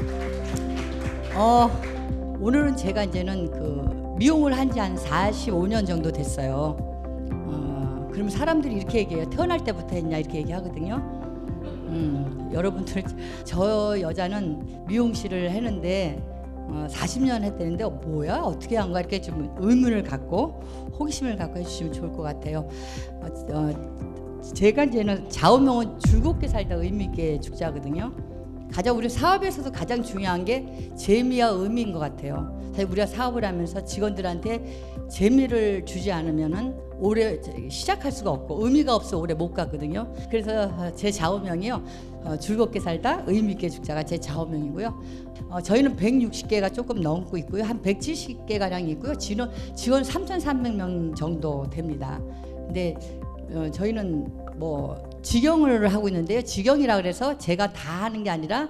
오늘은 제가 이제는 그 미용을 한 지 한 45년 정도 됐어요. 그러면 사람들이 이렇게 얘기해요. 태어날 때부터 했냐 이렇게 얘기하거든요. 여러분들 저 여자는 미용실을 했는데 40년 했다는데 뭐야 어떻게 한 거야 이렇게 좀 의문을 갖고 호기심을 갖고 해주시면 좋을 것 같아요. 제가 이제는 좌우명은 즐겁게 살다 의미 있게 죽자거든요. 가장 우리 사업에서도 가장 중요한 게 재미와 의미인 것 같아요. 사실 우리가 사업을 하면서 직원들한테 재미를 주지 않으면은 오래 시작할 수가 없고 의미가 없어 오래 못 가거든요. 그래서 제 좌우명이요. 즐겁게 살다 의미 있게 죽자가 제 좌우명이고요. 저희는 160개가 조금 넘고 있고요. 한 170개 가량 있고요. 직원 3,300명 정도 됩니다. 근데 저희는 뭐 직영을 하고 있는데요. 직영이라 그래서 제가 다 하는 게 아니라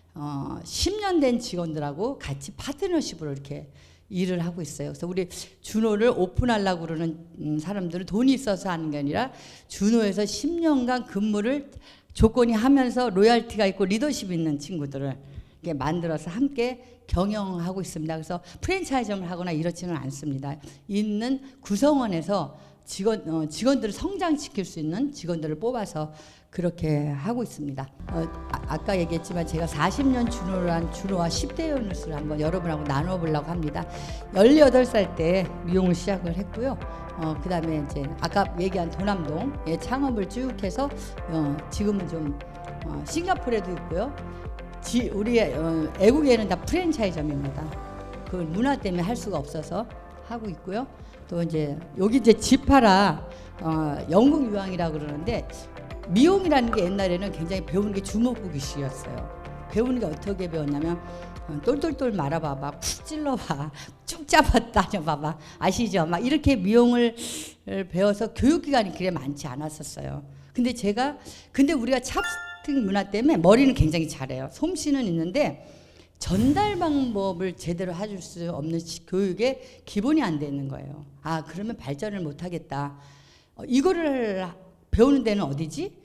10년 된 직원들하고 같이 파트너십으로 이렇게 일을 하고 있어요. 그래서 우리 준호를 오픈하려고 그러는 사람들은 돈이 있어서 하는 게 아니라 준호에서 10년간 근무를 조건이 하면서 로열티가 있고 리더십 있는 친구들을 이렇게 만들어서 함께 경영하고 있습니다. 그래서 프랜차이즈를 하거나 이렇지는 않습니다. 있는 구성원에서 직원들을 성장시킬 수 있는 직원들을 뽑아서 그렇게 하고 있습니다. 아까 얘기했지만 제가 40년 준호를 한 준호와 10대 연수를 한번 여러분하고 나눠보려고 합니다. 18살 때 미용을 시작을 했고요. 그 다음에 이제 아까 얘기한 도남동에 창업을 쭉 해서 지금은 좀 싱가포르에도 있고요. 우리 애국에는 다 프랜차이즈점입니다. 그걸 문화 때문에 할 수가 없어서 하고 있고요. 또 이제 여기 이제 지파라 영국 유황이라고 그러는데 미용이라는 게 옛날에는 굉장히 배우는 게 주먹구기식이었어요. 배우는 게 어떻게 배웠냐면 똘똘똘 말아봐봐, 푹 찔러봐, 쭉 잡아 다녀봐봐, 아시죠? 막 이렇게 미용을 배워서 교육기관이 그래 많지 않았었어요. 근데 우리가 찹스틱 문화 때문에 머리는 굉장히 잘해요. 솜씨는 있는데 전달 방법을 제대로 해줄 수 없는 교육에 기본이 안 돼 있는 거예요. 그러면 발전을 못 하겠다. 이거를 배우는 데는 어디지?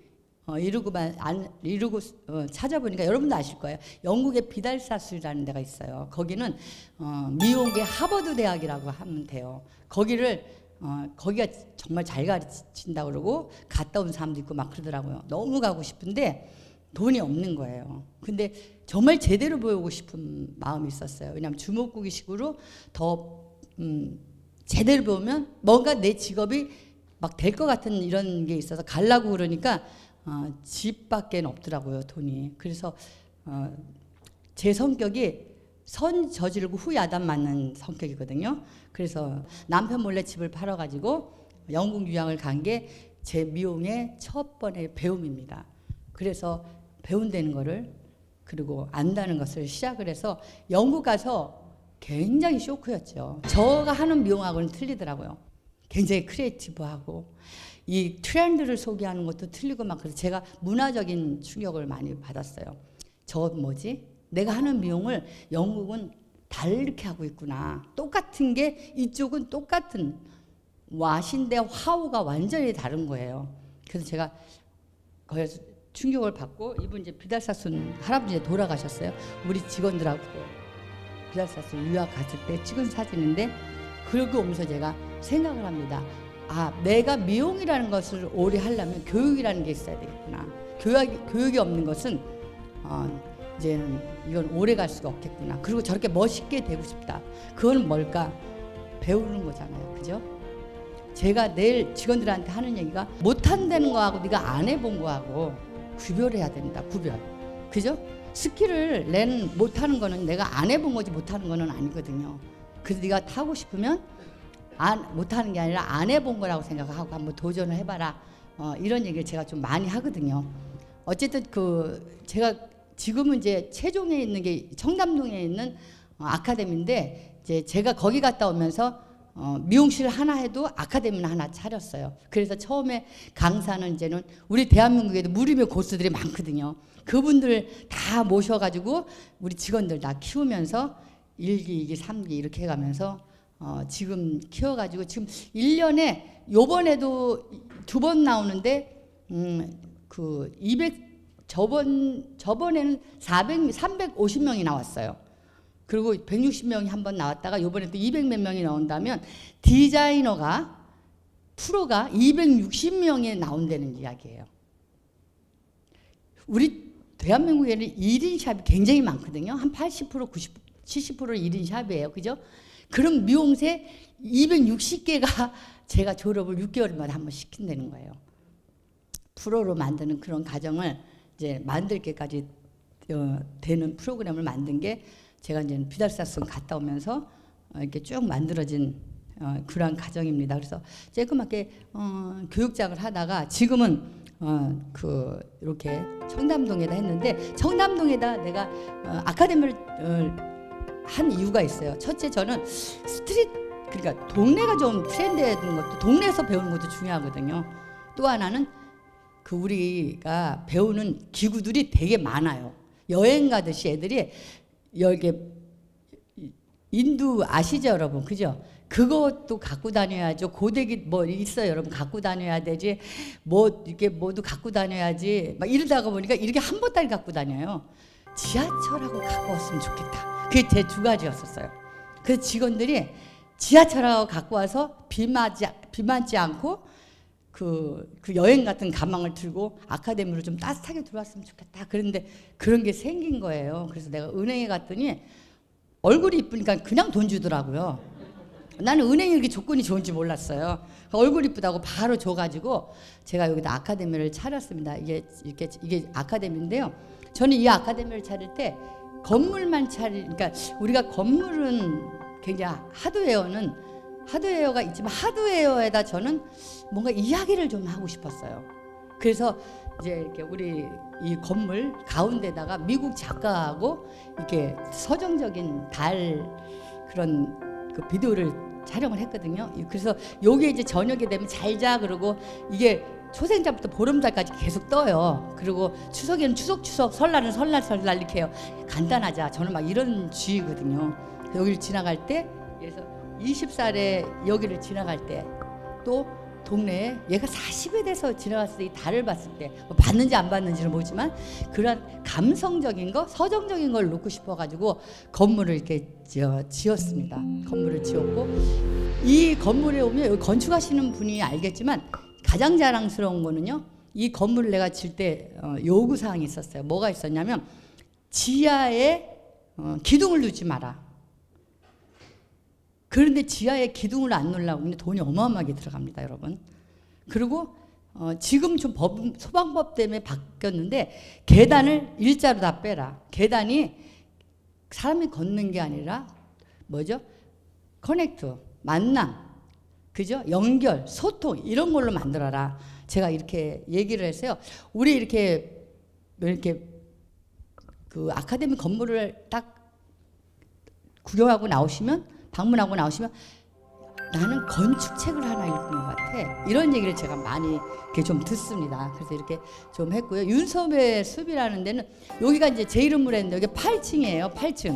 이러고 찾아보니까 여러분도 아실 거예요. 영국의 비달사술이라는 데가 있어요. 거기는 미용계 하버드 대학이라고 하면 돼요. 거기가 정말 잘 가르친다 그러고 갔다 온 사람도 있고 막 그러더라고요. 너무 가고 싶은데 돈이 없는 거예요. 근데 정말 제대로 배우고 싶은 마음이 있었어요. 왜냐하면 주먹구기식으로 더 제대로 배우면 뭔가 내 직업이 막 될 것 같은 이런 게 있어서 가려고 그러니까 집밖에 없더라고요, 돈이. 그래서 제 성격이 선 저지르고 후 야단 맞는 성격이거든요. 그래서 남편 몰래 집을 팔아가지고 영국 유학을 간 게 제 미용의 첫 번의 배움입니다. 그래서 배운다는 거를 그리고 안다는 것을 시작을 해서 영국 가서 굉장히 쇼크였죠. 저가 하는 미용하고는 틀리더라고요. 굉장히 크리에이티브하고 이 트렌드를 소개하는 것도 틀리고 막 그래서 제가 문화적인 충격을 많이 받았어요. 내가 하는 미용을 영국은 다르게 하고 있구나. 똑같은 게 이쪽은 똑같은 왓인데 화우가 완전히 다른 거예요. 그래서 제가 거기서 충격을 받고 이분 이제 비달사순 할아버지 돌아가셨어요. 우리 직원들하고 비달사순 유학 갔을 때 찍은 사진인데 그러고 오면서 제가 생각을 합니다. 내가 미용이라는 것을 오래 하려면 교육이라는 게 있어야 되겠구나. 교육이 없는 것은 이제는 이건 오래 갈 수가 없겠구나. 그리고 저렇게 멋있게 되고 싶다. 그건 뭘까? 배우는 거잖아요. 그죠? 제가 내일 직원들한테 하는 얘기가 못한다는 거하고 네가 안 해본 거하고 구별해야 된다. 구별. 그죠? 스킬을 못하는 거는 내가 안 해본 거지 못하는 거는 아니거든요. 그래서 네가 타고 싶으면 못하는 게 아니라 안 해본 거라고 생각하고 한번 도전을 해봐라. 이런 얘기를 제가 좀 많이 하거든요. 어쨌든 제가 지금은 이제 세종에 있는 게 청담동에 있는 아카데미인데 이제 제가 거기 갔다 오면서 미용실 하나 해도 아카데미는 하나 차렸어요. 그래서 처음에 강사는 이제는 우리 대한민국에도 무림의 고수들이 많거든요. 그분들 다 모셔가지고 우리 직원들 다 키우면서 1기, 2기, 3기 이렇게 해가면서 지금 키워가지고 지금 1년에 요번에도 2번 나오는데 200 저번에는 350명이 나왔어요. 그리고 160명이 한 번 나왔다가 요번에 또 200몇 명이 나온다면 디자이너가 프로가 260명이 나온다는 이야기예요. 우리 대한민국에는 1인 샵이 굉장히 많거든요. 한 80%, 90, 70%는 1인 샵이에요. 그죠? 그럼 미용새 260개가 제가 졸업을 6개월마다 한 번 시킨다는 거예요. 프로로 만드는 그런 과정을 이제 만들 게까지 되는 프로그램을 만든 게 제가 이제 비달사순 갔다 오면서 이렇게 쭉 만들어진 그러한 과정입니다. 그래서 조그맣게 교육장을 하다가 지금은 이렇게 청담동에다 했는데, 청담동에다 내가 아카데미를 한 이유가 있어요. 첫째, 저는 그러니까 동네가 좀 트렌드해진 것도, 동네에서 배우는 것도 중요하거든요. 또 하나는 우리가 배우는 기구들이 되게 많아요. 여행 가듯이 애들이 여기 인도 아시죠, 여러분? 그죠? 그것도 갖고 다녀야죠. 고데기 뭐 있어요, 여러분. 갖고 다녀야 되지. 뭐 이렇게 뭐도 갖고 다녀야지. 막 이러다가 보니까 이렇게 한 보따리 갖고 다녀요. 지하철하고 갖고 왔으면 좋겠다. 그게 제 두 가지였었어요. 그래서 직원들이 지하철하고 갖고 와서 비 맞지 않고 그 여행 같은 가방을 들고 아카데미로 좀 따뜻하게 들어왔으면 좋겠다. 그런데 그런 게 생긴 거예요. 그래서 내가 은행에 갔더니 얼굴이 이쁘니까 그냥 돈 주더라고요. 나는 은행이 이렇게 조건이 좋은지 몰랐어요. 얼굴 이쁘다고 바로 줘가지고 제가 여기다 아카데미를 차렸습니다. 이게 아카데미인데요. 저는 이 아카데미를 차릴 때 건물만 그러니까 우리가 건물은 굉장히 하드웨어가 있지만 하드웨어에다 저는 뭔가 이야기를 좀 하고 싶었어요. 그래서 이제 이렇게 우리 이 건물 가운데다가 미국 작가하고 이렇게 서정적인 달 그런 그 비디오를 촬영을 했거든요. 그래서 요게 이제 저녁에 되면 잘 자 그러고 이게 초생자부터 보름달까지 계속 떠요. 그리고 추석에는 추석, 설날은 설날 이렇게 해요. 간단하자. 저는 막 이런 주의거든요. 여기를 지나갈 때, 그래서 20살에 여기를 지나갈 때, 또 동네에 얘가 40에 돼서 지나갔을 때 이 달을 봤을 때, 뭐 봤는지 안 봤는지는 모르지만 그런 감성적인 거, 서정적인 걸 놓고 싶어가지고 건물을 이렇게 지었습니다. 건물을 지었고, 이 건물에 오면 여기 건축하시는 분이 알겠지만 가장 자랑스러운 거는요, 이 건물을 내가 질 때 요구사항이 있었어요. 뭐가 있었냐면 지하에 기둥을 두지 마라. 그런데 지하에 기둥을 안 놓으려고 하면 돈이 어마어마하게 들어갑니다, 여러분. 그리고 지금 좀 소방법 때문에 바뀌었는데 계단을 일자로 다 빼라. 계단이 사람이 걷는 게 아니라 뭐죠? 커넥트, 만남, 그죠? 연결, 소통 이런 걸로 만들어라. 제가 이렇게 얘기를 했어요. 우리 이렇게 그 아카데미 건물을 딱 구경하고 나오시면, 방문하고 나오시면 나는 건축책을 하나 읽은 것 같아. 이런 얘기를 제가 많이 이렇게 좀 듣습니다. 그래서 이렇게 좀 했고요. 윤섭의 숲이라는 데는 여기가 이제 제 이름으로 했는데 여기 8층이에요.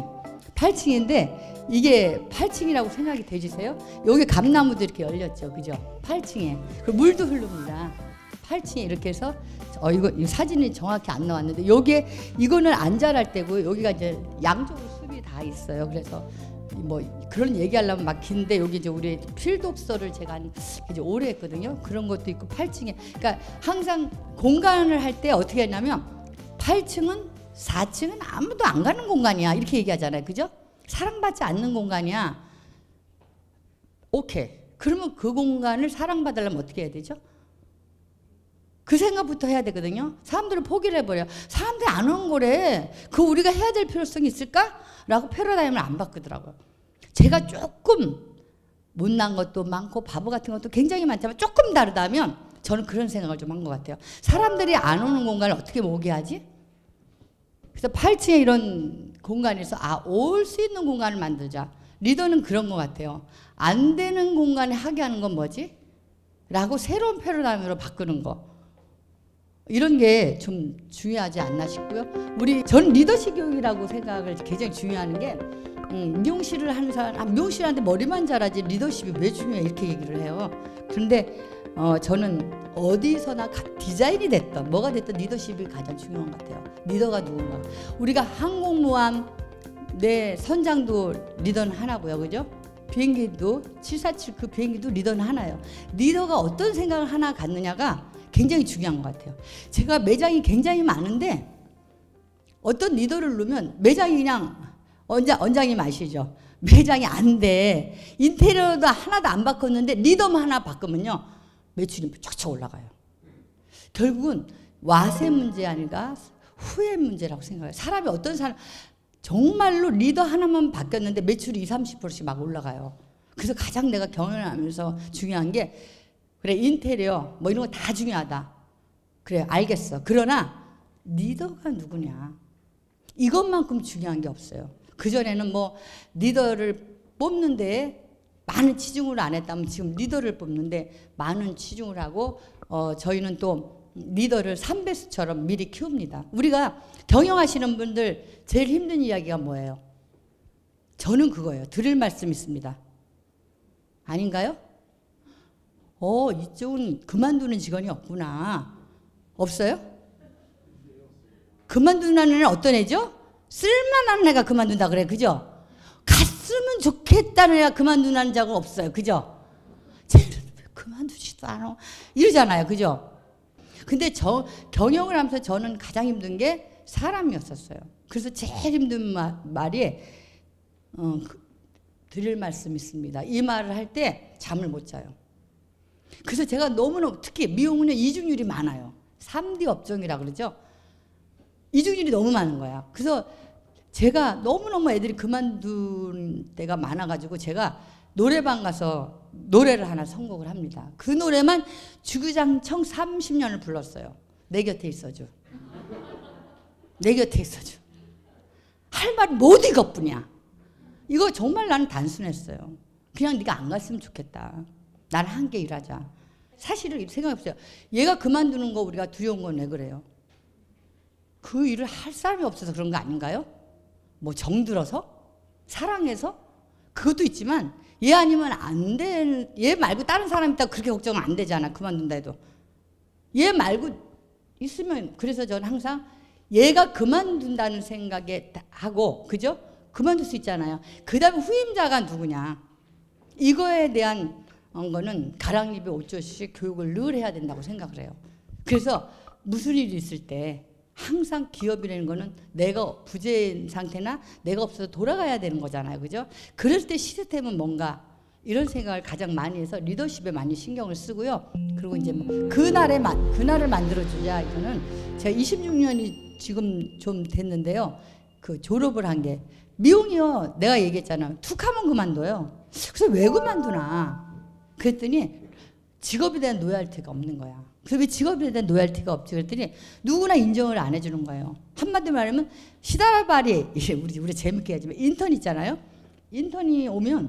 8층인데 이게 8층이라고 생각이 되시세요? 여기 감나무도 이렇게 열렸죠. 그죠? 8층에. 그리고 물도 흐릅니다. 8층에 이렇게 해서 이거 사진이 정확히 안 나왔는데 이거는 안 자랄 때고요. 여기가 이제 양쪽으로 숲이 다 있어요. 그래서 뭐 그런 얘기하려면 막 긴데 여기 이제 우리 필독서를 제가 이제 오래 했거든요. 그런 것도 있고 8층에. 그러니까 항상 공간을 할 때 어떻게 했냐면 8층은 4층은 아무도 안 가는 공간이야. 이렇게 얘기하잖아요. 그죠? 사랑받지 않는 공간이야. 오케이. 그러면 그 공간을 사랑받으려면 어떻게 해야 되죠? 그 생각부터 해야 되거든요. 사람들은 포기를 해버려. 사람들이 안 오는 거래. 그거 우리가 해야 될 필요성이 있을까? 라고 패러다임을 안 바꾸더라고요. 제가 조금 못난 것도 많고 바보 같은 것도 굉장히 많지만 조금 다르다면 저는 그런 생각을 좀 한 것 같아요. 사람들이 안 오는 공간을 어떻게 오게 하지? 그래서 8층에 이런 공간에서 올 수 있는 공간을 만들자. 리더는 그런 것 같아요. 안 되는 공간에 하게 하는 건 뭐지? 라고 새로운 패러다임으로 바꾸는 거. 이런 게 좀 중요하지 않나 싶고요. 전 리더십 교육이라고 생각을 굉장히 중요하는 게 미용실을 하는 사람, 미용실하는데 머리만 잘하지 리더십이 왜 중요해 이렇게 얘기를 해요. 그런데 저는 어디서나 디자인이 됐던 뭐가 됐던 리더십이 가장 중요한 것 같아요. 리더가 누군가. 우리가 항공모함 내 선장도 리더는 하나고요. 그죠? 비행기도 747 그 비행기도 리더는 하나예요. 리더가 어떤 생각을 하나 갖느냐가 굉장히 중요한 것 같아요. 제가 매장이 굉장히 많은데 어떤 리더를 놓으면 매장이 그냥 원장님 아시죠? 매장이 안 돼. 인테리어도 하나도 안 바꿨는데 리더만 하나 바꾸면요. 매출이 쫙쫙 올라가요. 결국은 와세 문제 아닌가 후회 문제라고 생각해요. 사람이 어떤 사람 정말로 리더 하나만 바뀌었는데 매출이 20-30%씩 막 올라가요. 그래서 가장 내가 경영하면서 중요한 게 그래 인테리어 뭐 이런 거 다 중요하다. 그래 알겠어. 그러나 리더가 누구냐. 이것만큼 중요한 게 없어요. 그전에는 뭐 리더를 뽑는데 많은 치중을 안 했다면 지금 리더를 뽑는데 많은 치중을 하고 저희는 또 리더를 3배수처럼 미리 키웁니다. 우리가 경영하시는 분들 제일 힘든 이야기가 뭐예요? 저는 그거예요. 드릴 말씀 있습니다. 아닌가요? 이쪽은 그만두는 직원이 없구나. 없어요? 그만두는 애는 어떤 애죠? 쓸만한 애가 그만둔다 그래. 그죠? 갔으면 좋겠다는 애가 그만두는 자가 없어요. 그죠? 쟤는 왜 그만두지도 않아? 이러잖아요. 그죠? 근데 경영을 하면서 저는 가장 힘든 게 사람이었었어요. 그래서 제일 힘든 말이 드릴 말씀이 있습니다. 이 말을 할 때 잠을 못 자요. 그래서 제가 너무너무 특히 미용은 이중률이 많아요. 3D 업종이라 그러죠. 이중률이 너무 많은 거야. 그래서 제가 너무너무 애들이 그만둔 때가 많아가지고 제가 노래방 가서 노래를 하나 선곡을 합니다. 그 노래만 주구장창 30년을 불렀어요. 내 곁에 있어줘. 내 곁에 있어줘. 할 말이 못 이것뿐이야. 이거 정말 나는 단순했어요. 그냥 네가 안 갔으면 좋겠다. 나는 함께 일하자. 사실은 생각해보세요. 얘가 그만두는 거 우리가 두려운 건 왜 그래요? 그 일을 할 사람이 없어서 그런 거 아닌가요? 뭐 정들어서? 사랑해서? 그것도 있지만 얘 아니면 안 되는, 얘 말고 다른 사람 있다고 그렇게 걱정은 안 되잖아. 그만둔다 해도. 얘 말고 있으면, 그래서 저는 항상 얘가 그만둔다는 생각에 하고, 그죠? 그만둘 수 있잖아요. 그 다음에 후임자가 누구냐. 이거에 대한 거는 가랑잎에 옷 젖듯이 교육을 늘 해야 된다고 생각을 해요. 그래서 무슨 일이 있을 때 항상 기업이라는 거는 내가 부재인 상태나 내가 없어서 돌아가야 되는 거잖아요. 그죠? 그럴 때 시스템은 뭔가 이런 생각을 가장 많이 해서 리더십에 많이 신경을 쓰고요. 그리고 이제 그날을 만들어주자. 이거는 제가 26년이 지금 좀 됐는데요. 그 졸업을 한 게 미용이요. 내가 얘기했잖아요. 툭 하면 그만둬요. 그래서 왜 그만두나. 그랬더니 직업에 대한 로열티가 없는 거야. 그래서 왜 직업에 대한 로열티가 없지? 그랬더니 누구나 인정을 안 해주는 거예요. 한마디로 말하면 시다발이 우리 재밌게 하지만 인턴 있잖아요. 인턴이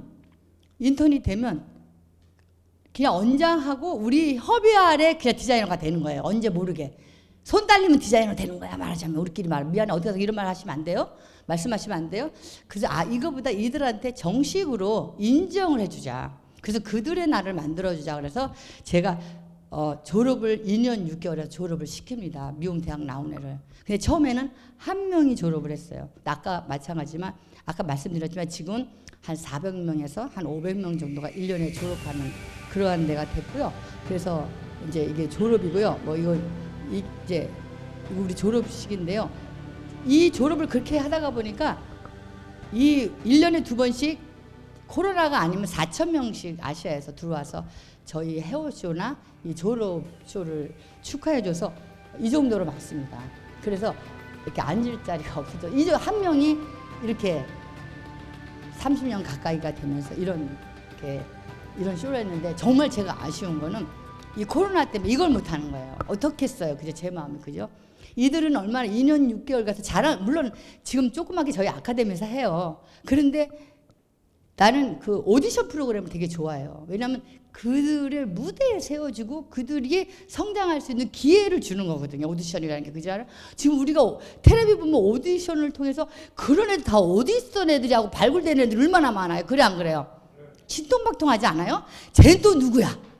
되면 그냥 원장하고 우리 협의 아래 그냥 디자이너가 되는 거예요. 언제 모르게. 손 딸리면 디자이너 되는 거야. 말하자면 우리끼리 미안해. 어디 가서 이런 말 하시면 안 돼요. 말씀하시면 안 돼요. 그래서 이거보다 이들한테 정식으로 인정을 해주자. 그래서 그들의 날을 만들어주자. 그래서 제가 졸업을 2년 6개월에 졸업을 시킵니다. 미용대학 나온 애를. 근데 처음에는 한 명이 졸업을 했어요. 아까 마찬가지지만 아까 말씀드렸지만 지금 한 400명에서 한 500명 정도가 1년에 졸업하는 그러한 데가 됐고요. 그래서 이제 이게 졸업이고요. 뭐 이거 이제 우리 졸업식인데요. 이 졸업을 그렇게 하다가 보니까 이 1년에 2번씩 코로나가 아니면 4,000명씩 아시아에서 들어와서 저희 헤어쇼나 이 졸업쇼를 축하해줘서 이 정도로 많습니다. 그래서 이렇게 앉을 자리가 없어서 이제 한 명이 이렇게 30년 가까이가 되면서 이런 쇼를 했는데 정말 제가 아쉬운 거는 이 코로나 때문에 이걸 못하는 거예요. 어떻게 했어요? 그죠? 제 마음이 그죠? 이들은 얼마나 2년 6개월 가서 물론 지금 조그맣게 저희 아카데미에서 해요. 그런데 나는 그 오디션 프로그램을 되게 좋아해요. 왜냐하면 그들의 무대에 세워주고 그들이 성장할 수 있는 기회를 주는 거거든요. 오디션이라는 게. 그지 않아요? 지금 우리가 텔레비 보면 오디션을 통해서 그런 애들 다 어디 있던 애들이하고 발굴된 애들 얼마나 많아요. 그래 안 그래요? 신통박통하지 않아요? 쟤는 또 누구야?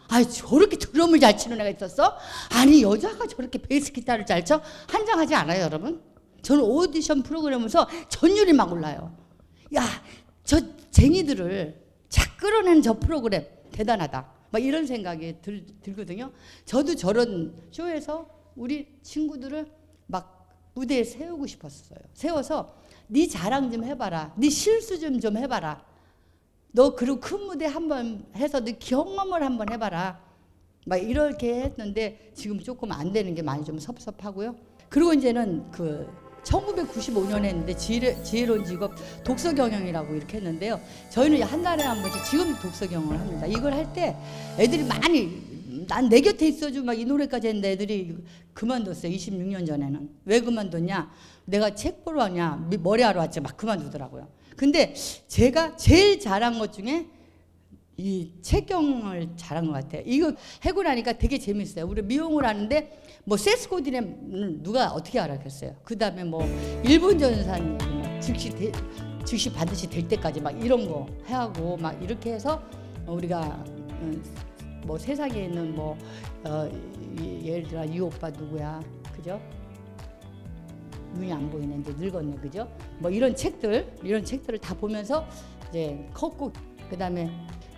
아, 저렇게 드럼을 잘 치는 애가 있었어? 아니, 여자가 저렇게 베이스 기타를 잘 쳐? 한장하지 않아요, 여러분? 저는 오디션 프로그램에서 전율이 막 올라요. 야, 저 쟁이들을 착 끌어내는 저 프로그램 대단하다. 막 이런 생각이 들거든요. 저도 저런 쇼에서 우리 친구들을 막 무대에 세우고 싶었어요. 세워서 네 자랑 좀 해봐라. 네 실수 좀 해봐라. 너 그리고 큰 무대 한번 해서 네 경험을 한번 해봐라. 막 이렇게 했는데 지금 조금 안 되는 게 많이 좀 섭섭하고요. 그리고 이제는 그 1995년에 했는데 지혜로운 직업 독서 경영이라고 이렇게 했는데요. 저희는 한 달에 한 번씩 지금 독서 경영을 합니다. 이걸 할 때 애들이 많이 난 내 곁에 있어줘 막 이 노래까지 했는데 애들이 그만뒀어요. 26년 전에는. 왜 그만뒀냐? 내가 책 보러 왔냐? 머리하러 왔지 막 그만두더라고요. 근데 제가 제일 잘한 것 중에 이 책경을 잘한 것 같아요. 이거 하고 나니까 되게 재밌어요. 우리 미용을 하는데 뭐 세스코디는 누가 어떻게 알았겠어요. 그 다음에 뭐 일본 전산 즉시 반드시 될 때까지 막 이런 거 하고 막 이렇게 해서 우리가 뭐 세상에 있는 뭐 예를 들어 이 오빠 누구야, 그죠? 눈이 안 보이는데 늙었네, 그죠? 뭐 이런 책들을 다 보면서 이제 컸고, 그 다음에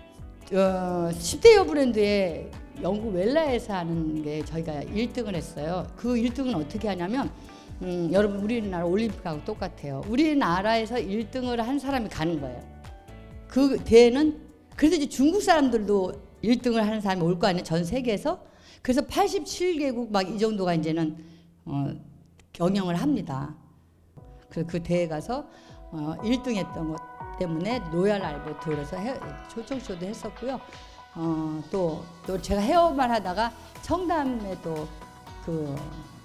10대 여브랜드의 영국 웰라에서 하는 게 저희가 1등을 했어요. 그 1등은 어떻게 하냐면 여러분 우리나라 올림픽하고 똑같아요. 우리나라에서 1등을 한 사람이 가는 거예요. 그 대회는 그래서 이제 중국 사람들도 1등을 하는 사람이 올 거 아니에요. 전 세계에서. 그래서 87개국 막 이 정도가 이제는 경영을 합니다. 그래서 그 대회 가서 1등 했던 것 때문에 로얄 알버트에서 초청쇼도 했었고요. 또 제가 헤어만 하다가 청담에 또 그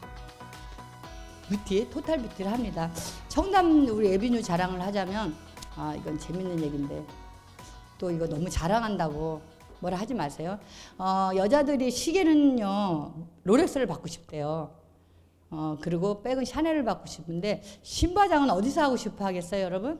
뷰티, 토탈 뷰티를 합니다. 청담 우리 에비뉴 자랑을 하자면 이건 재밌는 얘기인데 또 이거 너무 자랑한다고 뭐라 하지 마세요. 여자들이 시계는요 롤렉스를 받고 싶대요. 그리고 백은 샤넬을 받고 싶은데 신바장은 어디서 하고 싶어 하겠어요, 여러분?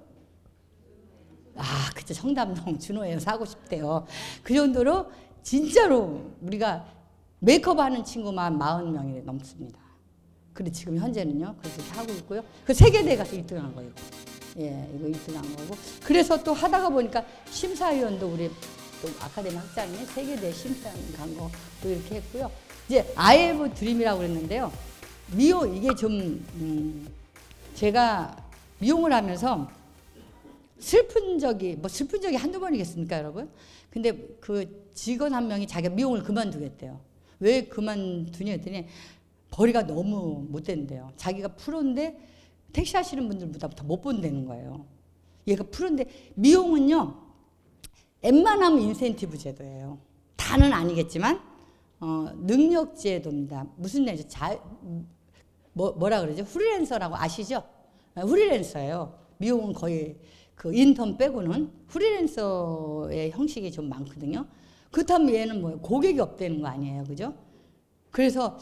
그쵸. 청담동 준호에 사고 싶대요. 그 정도로 진짜로 우리가 메이크업 하는 친구만 40명이 넘습니다. 그리고 지금 현재는요. 그래서 하고 있고요. 그 세계대회 가서 1등 한 거예요. 예, 이거 1등 한 거고. 그래서 또 하다가 보니까 심사위원도 우리 또 아카데미 학장이 세계대회 심사위원 간 거 또 이렇게 했고요. 이제 아이브 드림이라고 그랬는데요. 미용, 이게 좀, 제가 미용을 하면서 슬픈 적이 한두 번이겠습니까, 여러분? 근데 그 직원 한 명이 자기가 미용을 그만두겠대요. 왜 그만두냐 했더니 벌이가 너무 못 된대요. 자기가 프로인데 택시 하시는 분들보다 더 못 본다는 거예요. 얘가 프로인데 미용은요, 웬만하면 인센티브 제도예요. 다는 아니겠지만, 능력 제도입니다. 무슨 얘기죠? 뭐라 그러죠? 프리랜서라고 아시죠? 프리랜서예요. 미용은 거의 그 인턴 빼고는 프리랜서의 형식이 좀 많거든요. 그렇다면 얘는 뭐 고객이 없다는 거 아니에요, 그죠? 그래서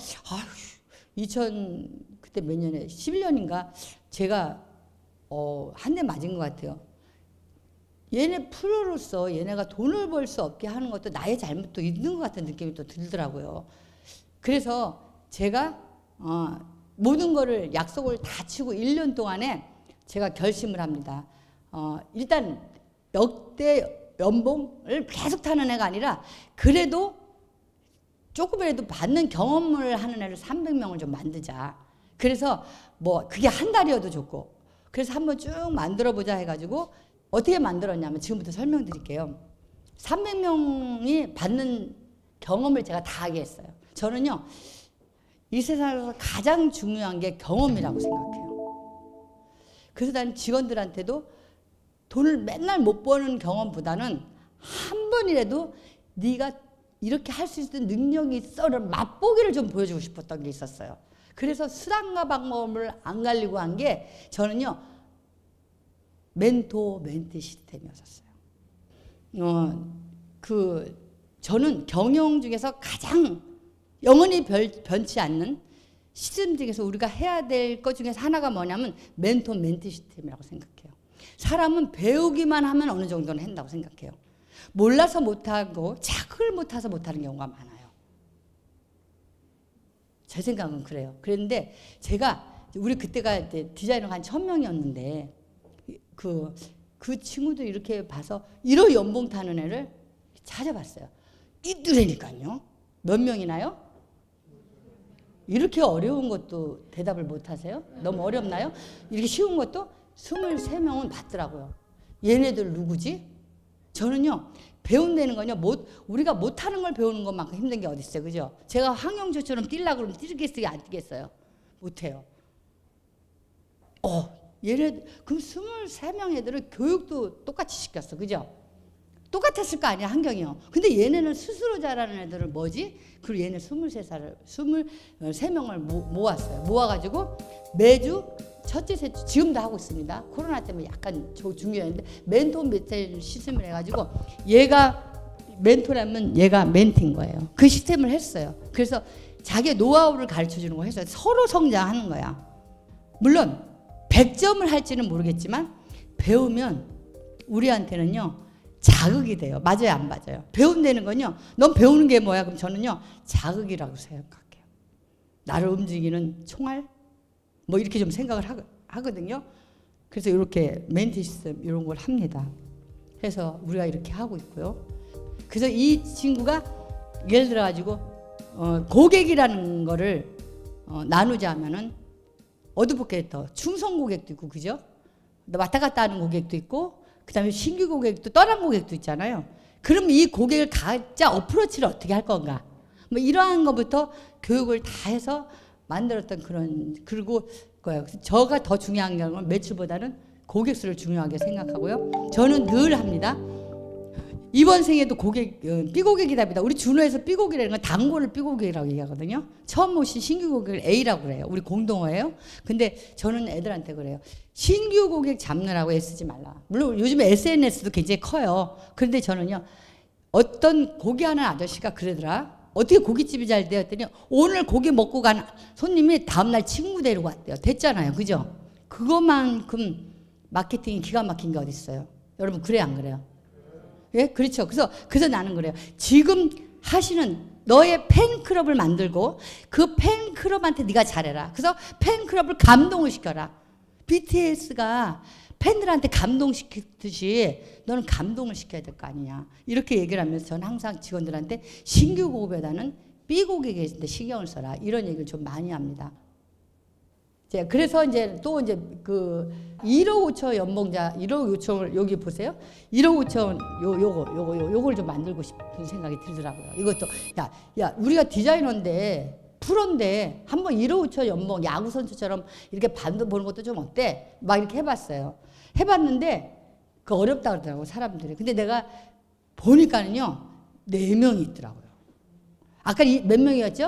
그때 몇 년에 11년인가 제가 한 대 맞은 것 같아요. 얘네 프로로서 얘네가 돈을 벌 수 없게 하는 것도 나의 잘못도 있는 것 같은 느낌이 또 들더라고요. 그래서 제가 모든 거를 약속을 다 치고 1년 동안에 제가 결심을 합니다. 일단 역대 연봉을 계속 타는 애가 아니라 그래도 조금이라도 받는 경험을 하는 애를 300명을 좀 만들자. 그래서 뭐 그게 한 달이어도 좋고 그래서 한번 쭉 만들어보자 해가지고 어떻게 만들었냐면 지금부터 설명드릴게요. 300명이 받는 경험을 제가 다 하게 했어요. 저는요. 이 세상에서 가장 중요한 게 경험이라고 생각해요. 그래서 난 직원들한테도 돈을 맨날 못 버는 경험보다는 한 번이라도 네가 이렇게 할 수 있는 능력이 있어를 맛보기를 좀 보여주고 싶었던 게 있었어요. 그래서 수단과 방법을 안 가리고 한 게 저는요. 멘티 시스템이었어요. 저는 경영 중에서 가장 영원히 변치 않는 시스템 중에서 우리가 해야 될 것 중에서 하나가 뭐냐면 멘티 시스템이라고 생각해요. 사람은 배우기만 하면 어느 정도는 한다고 생각해요. 몰라서 못하고 자극을 못해서 못하는 경우가 많아요. 제 생각은 그래요. 그런데 제가 우리 그때가 이제 디자이너가 한 1000명이었는데 그 친구들 이렇게 봐서 1호 연봉 타는 애를 찾아봤어요. 이들이니까요. 몇 명이나요? 이렇게 어려운 것도 대답을 못 하세요? 너무 어렵나요? 이렇게 쉬운 것도 23명은 맞더라고요. 얘네들 누구지? 저는요, 배운다는 건요, 우리가 못하는 걸 배우는 것만큼 힘든 게 어디 있어요, 그죠? 제가 황영조처럼 뛰려고 그러면 뛰겠어요, 안 뛰겠어요? 못해요. 그럼 23명 애들을 교육도 똑같이 시켰어, 그죠? 똑같았을 거 아니야, 환경이요. 근데 얘네는 스스로 자라는 애들은 뭐지? 그리고 얘네 23명을 모았어요. 모아가지고 매주 첫째, 셋째, 지금도 하고 있습니다. 코로나 때문에 약간 중요했는데 멘토 메시지 시스템을 해가지고 얘가 멘토라면 얘가 멘티인 거예요. 그 시스템을 했어요. 그래서 자기의 노하우를 가르쳐주는 거 했어요. 서로 성장하는 거야. 물론 100점을 할지는 모르겠지만 배우면 우리한테는요 자극이 돼요. 맞아요, 안 맞아요? 배운다는 건요, 넌 배우는 게 뭐야? 그럼 저는요 자극이라고 생각할게요. 나를 움직이는 총알? 뭐 이렇게 좀 생각을 하거든요. 그래서 이렇게 멘티 시스템 이런 걸 합니다. 해서 우리가 이렇게 하고 있고요. 그래서 이 친구가 예를 들어 가지고 고객이라는 거를 나누자면은 어드보케이터, 충성 고객도 있고, 그죠? 왔다 갔다 하는 고객도 있고, 그 다음에 신규 고객도 떠난 고객도 있잖아요. 그럼 이 고객을 각자 어프로치를 어떻게 할 건가? 뭐 이러한 것부터 교육을 다 해서 만들었던 그리고 거예요. 저가 더 중요한 건 매출보다는 고객 수를 중요하게 생각하고요. 저는 늘 합니다. 이번 생에도 B고객이답니다. 우리 준호에서 B고객이라는 건 단골을 B고객이라고 얘기하거든요. 처음 오신 신규 고객을 A라고 그래요. 우리 공동어예요. 근데 저는 애들한테 그래요. 신규 고객 잡느라고 애쓰지 말라. 물론 요즘에 SNS도 굉장히 커요. 그런데 저는요. 어떤 고기 하는 아저씨가 그러더라. 어떻게 고깃집이 잘 되었더니 오늘 고기 먹고 간 손님이 다음날 친구 데리고 왔대요. 됐잖아요. 그죠? 그것만큼 마케팅이 기가 막힌 게 어디 있어요. 여러분 그래요, 안 그래요? 예, 그렇죠. 그래서 나는 그래요. 지금 하시는 너의 팬클럽을 만들고 그 팬클럽한테 네가 잘해라. 그래서 팬클럽을 감동을 시켜라. BTS가 팬들한테 감동시키듯이 너는 감동을 시켜야 될 거 아니냐. 이렇게 얘기를 하면서 저는 항상 직원들한테 신규 고객보다는 B고객에 신경을 써라. 이런 얘기를 좀 많이 합니다. 그래서 이제 또 이제 1억 5천 연봉자 1억 5천을 여기 보세요. 1억 5천 요걸 좀 만들고 싶은 생각이 들더라고요. 이것도 야 우리가 디자이너인데 프로인데 한번 1억 5천 연봉 야구 선수처럼 이렇게 반도 보는 것도 좀 어때? 막 이렇게 해봤어요. 해봤는데 그 어렵다 그러더라고 사람들이. 근데 내가 보니까는요 4명이 있더라고요. 아까 몇 명이었죠?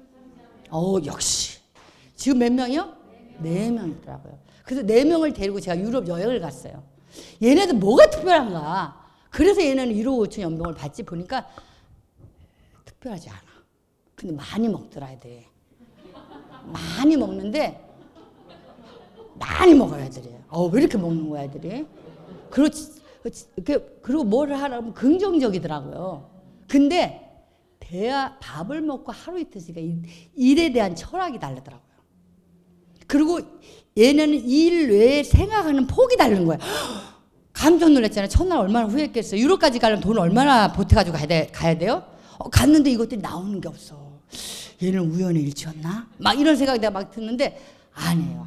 역시 지금 몇 명이요? 4명 있더라고요. 그래서 4명을 데리고 제가 유럽 여행을 갔어요. 얘네들 뭐가 특별한가? 그래서 얘네는 1억 5천 연봉을 받지 보니까 특별하지 않아. 근데 많이 먹더라 애들이. 많이 먹는데 많이 먹어요 애들이. 왜 이렇게 먹는 거야 애들이? 그리고 뭘 하라면 긍정적이더라고요. 근데 밥을 먹고 하루 이틀 있으니까 일에 대한 철학이 다르더라고요. 그리고 얘네는 일 외에 생각하는 폭이 다른 거예요. 깜짝 놀랐잖아요. 첫날 얼마나 후회했겠어요. 유럽까지 가려면 돈 얼마나 보태가지고 가야 돼요? 갔는데 이것들이 나오는 게 없어. 얘는 우연의 일치였나? 막 이런 생각이 내가 막 듣는데 아니에요.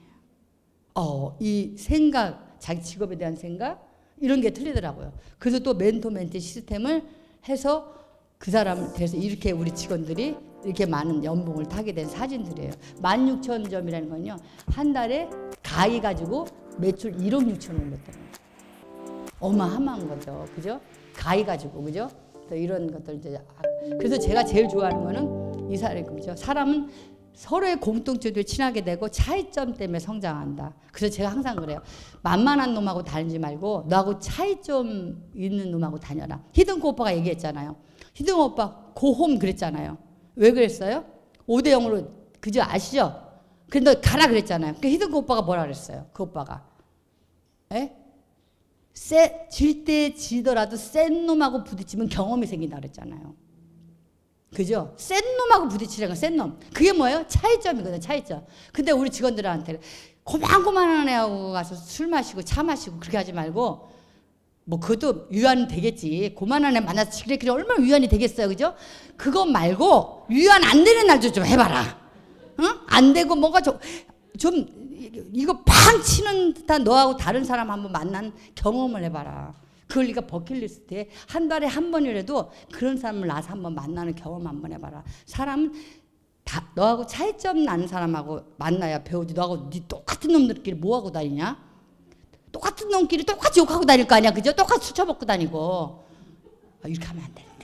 이 생각, 자기 직업에 대한 생각 이런 게 틀리더라고요. 그래서 또 멘토 멘티 시스템을 해서 그 사람을 대해서 이렇게 우리 직원들이 이렇게 많은 연봉을 타게 된 사진들이에요. 16,000점이라는 건요. 한 달에 가위 가지고 매출 1억 6천 올렸다는 거예요. 어마어마한 거죠. 그죠? 가위 가지고. 그죠? 또 이런 것들 이제. 그래서 제가 제일 좋아하는 거는 이 사람이죠. 사람은 서로의 공통점을 친하게 되고 차이점 때문에 성장한다. 그래서 제가 항상 그래요. 만만한 놈하고 다니지 말고 너하고 차이점 있는 놈하고 다녀라. 히든코 오빠가 얘기했잖아요. 히든코 오빠 고홈 그랬잖아요. 왜 그랬어요? 5대 0으로 그저 아시죠? 근데 가라 그랬잖아요. 그 히든코 오빠가 뭐라 그랬어요? 그 오빠가. 에? 질 때 지더라도 센 놈하고 부딪히면 경험이 생긴다 그랬잖아요. 그죠? 센 놈하고 부딪히라는 건 센 놈. 그게 뭐예요? 차이점이거든요. 차이점. 근데 우리 직원들한테 고만고만한 애하고 가서 술 마시고 차 마시고 그렇게 하지 말고, 뭐 그것도 위안이 되겠지. 고만한 애 만나서 그래 얼마나 위안이 되겠어요. 그죠? 그거 말고 위안 안 되는 날도 좀 해봐라. 응? 안 되고 뭔가 좀 이거 팡 치는 듯한 너하고 다른 사람 한번 만난 경험을 해봐라. 그걸 네가 버킷리스트에 한 달에 한 번이라도 그런 사람을 나서 한번 만나는 경험 한번 해봐라. 사람은 다 너하고 차이점 나는 사람하고 만나야 배우지. 너하고 네 똑같은 놈들끼리 뭐하고 다니냐? 똑같은 놈끼리 똑같이 욕하고 다닐 거 아니야. 그죠? 똑같이 술 처먹고 다니고. 이렇게 하면 안 되는데.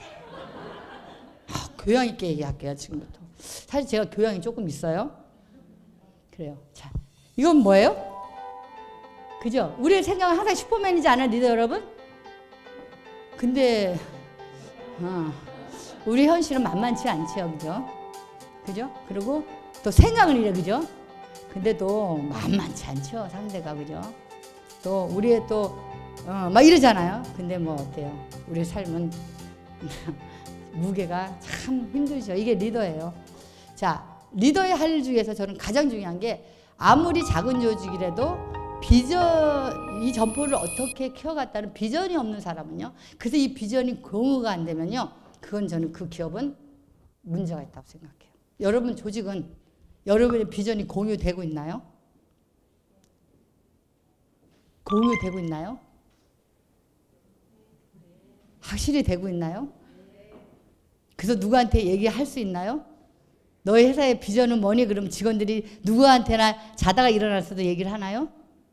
교양 있게 얘기할게요. 지금부터. 사실 제가 교양이 조금 있어요. 그래요. 자, 이건 뭐예요? 그죠? 우리의 생각은 항상 슈퍼맨이지 않아요, 리더 여러분? 근데 우리 현실은 만만치 않죠, 그죠? 그죠? 그리고 또 생각은 이래, 그죠? 근데 또 만만치 않죠, 상대가, 그죠? 또 우리의 또 막 이러잖아요. 근데 뭐 어때요? 우리의 삶은 무게가 참 힘들죠. 이게 리더예요. 자, 리더의 할 일 중에서 저는 가장 중요한 게, 아무리 작은 조직이라도 이 점포를 어떻게 키워갔다는 비전이 없는 사람은요. 그래서 이 비전이 공유가 안 되면요. 그건 저는 그 기업은 문제가 있다고 생각해요. 여러분 조직은 여러분의 비전이 공유되고 있나요? 공유되고 있나요? 확실히 되고 있나요? 그래서 누구한테 얘기할 수 있나요? 너희 회사의 비전은 뭐니? 그러면 직원들이 누구한테나 자다가 일어났어도 얘기를 하나요?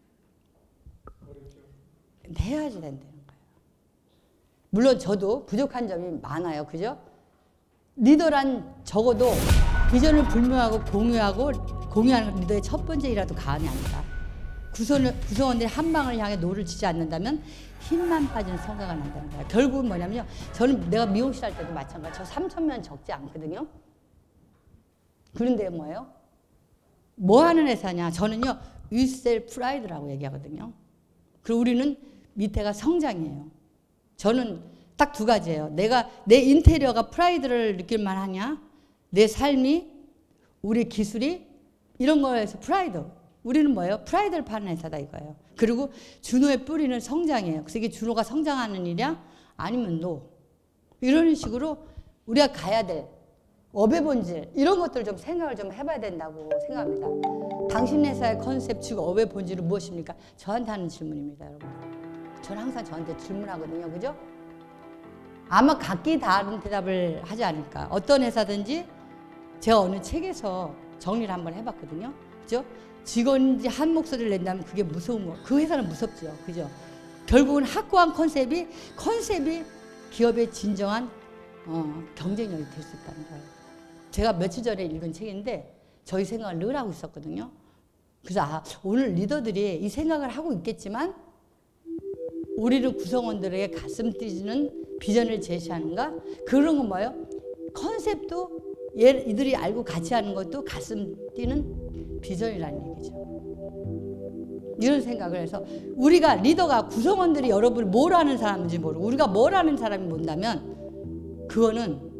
해야지 된다는 거예요. 물론 저도 부족한 점이 많아요. 그죠? 리더란 적어도 비전을 불명하고 공유하는 리더의 첫 번째 일이라도 가안이 아니다. 구성원들이 한 방을 향해 노를 치지 않는다면 힘만 빠지는 성과가 난다는 거예요. 결국은 뭐냐면요. 저는 내가 미용실 할 때도 마찬가지. 저 3,000명 적지 않거든요. 그런데 뭐예요? 뭐 하는 회사냐? 저는요, we sell pride라고 얘기하거든요. 그리고 우리는 밑에가 성장이에요. 저는 딱 두 가지예요. 내 인테리어가 프라이드를 느낄만 하냐? 내 삶이, 우리 기술이, 이런 거에서 프라이드. 우리는 뭐예요? 프라이드를 파는 회사다 이거예요. 그리고 준호의 뿌리는 성장이에요. 그래서 이게 준호가 성장하는 일이야? 아니면 노. 이런 식으로 우리가 가야 될 업의 본질, 이런 것들을 좀 생각을 좀 해봐야 된다고 생각합니다. 당신 회사의 컨셉, 즉 업의 본질은 무엇입니까? 저한테 하는 질문입니다, 여러분. 저는 항상 저한테 질문하거든요, 그죠? 아마 각기 다른 대답을 하지 않을까. 어떤 회사든지 제가 어느 책에서 정리를 한번 해봤거든요, 그죠? 직원이 한 목소리를 낸다면 그게 무서운 거. 그 회사는 무섭죠, 그죠? 결국은 확고한 컨셉이 기업의 진정한 경쟁력이 될 수 있다는 거예요. 제가 며칠 전에 읽은 책인데 저희 생각을 늘 하고 있었거든요. 그래서 오늘 리더들이 이 생각을 하고 있겠지만 우리를 구성원들에게 가슴 뛰는 비전을 제시하는가? 그런 건 뭐예요? 컨셉도 이들이 알고 같이 하는 것도 가슴 뛰는 비전이라는 얘기죠. 이런 생각을 해서 우리가 리더가 구성원들이 여러분이 뭘 하는 사람인지 모르고 우리가 뭘 하는 사람이 본다면 그거는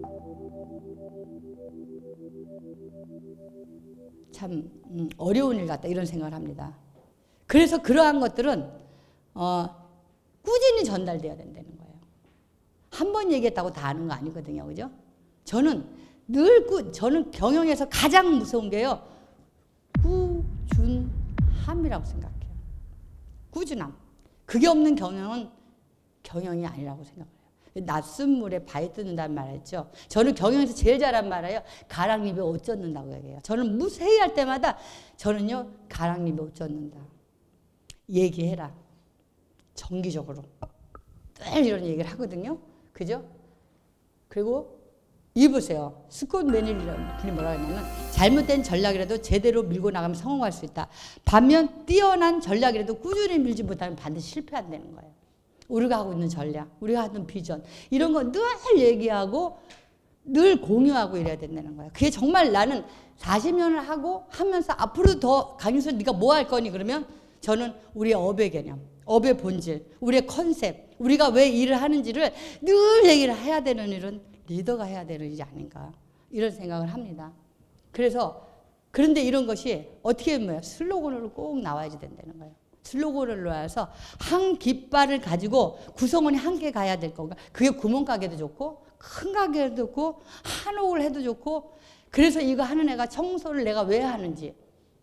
참 어려운 일 같다 이런 생각을 합니다. 그래서 그러한 것들은 꾸준히 전달돼야 된다는 거예요. 한 번 얘기했다고 다 아는 거 아니거든요. 그죠? 저는 저는 경영에서 가장 무서운 게요. 꾸준함이라고 생각해요. 꾸준함. 그게 없는 경영은 경영이 아니라고 생각해요. 낯선 물에 발이 뜯는다는 말 했죠. 저는 경영에서 제일 잘한 말이에요. 가랑잎에 옷 젖는다고 얘기해요. 저는 회의할 때마다 저는요. 가랑잎에 옷 젖는다. 얘기해라. 정기적으로. 늘 이런 얘기를 하거든요. 그죠? 그리고 입으세요. 스콧 매닐이라는 분이 뭐라고 했냐면 잘못된 전략이라도 제대로 밀고 나가면 성공할 수 있다. 반면 뛰어난 전략이라도 꾸준히 밀지 못하면 반드시 실패한다는 거예요. 우리가 하고 있는 전략, 우리가 하는 비전 이런 거 늘 얘기하고 늘 공유하고 이래야 된다는 거예요. 그게 정말 나는 40년을 하고 하면서 앞으로 더 강윤선 네가 뭐 할 거니 그러면 저는 우리의 업의 개념, 업의 본질, 우리의 컨셉, 우리가 왜 일을 하는지를 늘 얘기를 해야 되는 일은 리더가 해야 되는 일이 아닌가 이런 생각을 합니다. 그래서 그런데 이런 것이 어떻게 보면 슬로건으로 꼭 나와야 된다는 거예요. 슬로건을 놓아서 한 깃발을 가지고 구성원이 함께 가야 될 건가. 그게 구멍가게도 좋고 큰 가게도 좋고 한옥을 해도 좋고 그래서 이거 하는 애가 청소를 내가 왜 하는지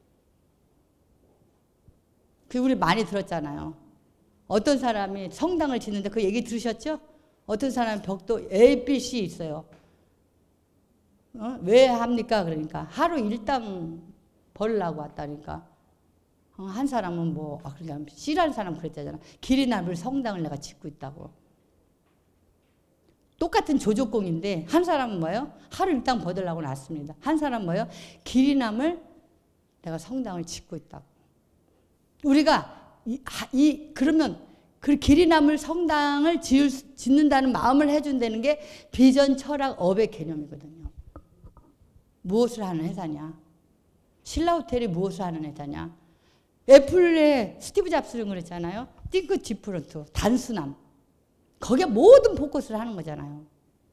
그 우리 많이 들었잖아요. 어떤 사람이 성당을 짓는데 그 얘기 들으셨죠? 어떤 사람은 벽도 A, B, C 있어요. 왜 합니까? 그러니까 하루 일당 벌려고 왔다니까. 한 사람은 그러니까 C라는 사람 그랬잖아. 길이 남을 성당을 내가 짓고 있다고. 똑같은 조조공인데 한 사람은 뭐예요? 하루 일당 벌려고 났습니다. 한 사람은 뭐예요? 길이 남을 내가 성당을 짓고 있다고. 우리가 그러면 그 길이 남을 성당을 짓는다는 마음을 해준다는 게 비전, 철학, 업의 개념이거든요. 무엇을 하는 회사냐? 신라호텔이 무엇을 하는 회사냐? 애플의 스티브 잡스는 그랬잖아요. Think different, 단순함. 거기에 모든 포커스를 하는 거잖아요.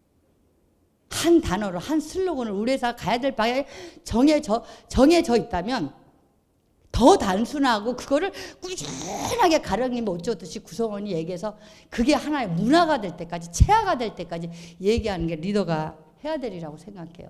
한 단어로, 한 슬로건을 우리 회사가 가야 될 방향에 정해져 있다면 더 단순하고 그거를 꾸준하게 가령님 어쩌듯이 구성원이 얘기해서 그게 하나의 문화가 될 때까지, 체화가 될 때까지 얘기하는 게 리더가 해야 되리라고 생각해요.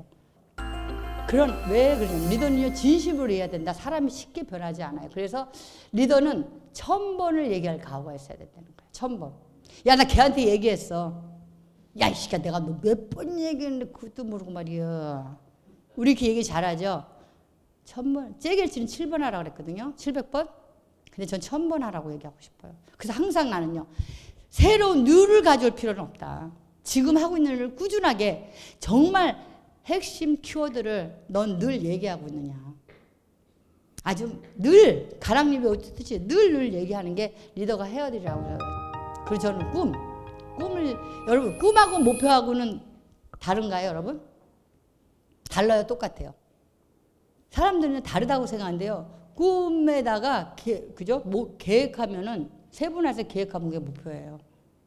왜 그러냐면 리더는요 진심으로 해야 된다. 사람이 쉽게 변하지 않아요. 그래서 리더는 1000번을 얘기할 각오가 있어야 된다는 거예요. 1000번. 야, 나 걔한테 얘기했어. 야, 이 새끼야, 내가 너 몇 번 얘기했는데 그것도 모르고 말이야. 우리 이렇게 얘기 잘하죠? 1000번. 째길치는 7번 하라고 그랬거든요. 700번. 근데 전 1000번 하라고 얘기하고 싶어요. 그래서 항상 나는요. 새로운 뉴를 가져올 필요는 없다. 지금 하고 있는 일을 꾸준하게 정말 핵심 키워드를 넌 늘 얘기하고 있느냐. 아주 늘 가랑잎이 어떻듯이 늘 얘기하는 게 리더가 해야 되리라고 해요. 그리고 저는 꿈을 여러분 꿈하고 목표하고는 다른가요, 여러분? 달라요, 똑같아요. 사람들은 다르다고 생각하는데요. 꿈에다가 그죠? 계획하면은 세분화해서 계획하는 게 목표예요.